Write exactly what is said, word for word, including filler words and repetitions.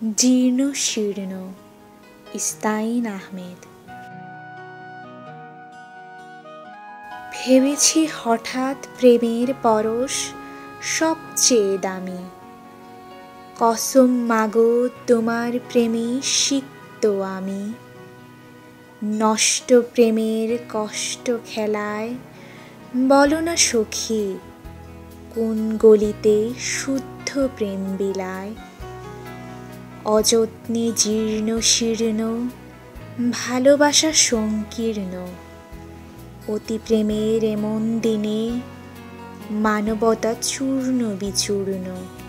জীর্ণ শীর্ণ। ইস্তাইন আহমেদ। ভেবেছি হঠাৎ প্রেমের পরশ সবচেয়ে দামি। কসম মাগো তোমার প্রেমে সিক্ত আমি। নষ্ট প্রেমের কষ্ট খেলায় বলো না সখী, কোন গলিতে শুদ্ধ প্রেম বিলায়। অযত্নে জীর্ণ শীর্ণ ভালোবাসা সংকীর্ণ। অতি প্রেমের এমন দিনে মানবতা চূর্ণ বিচূর্ণ।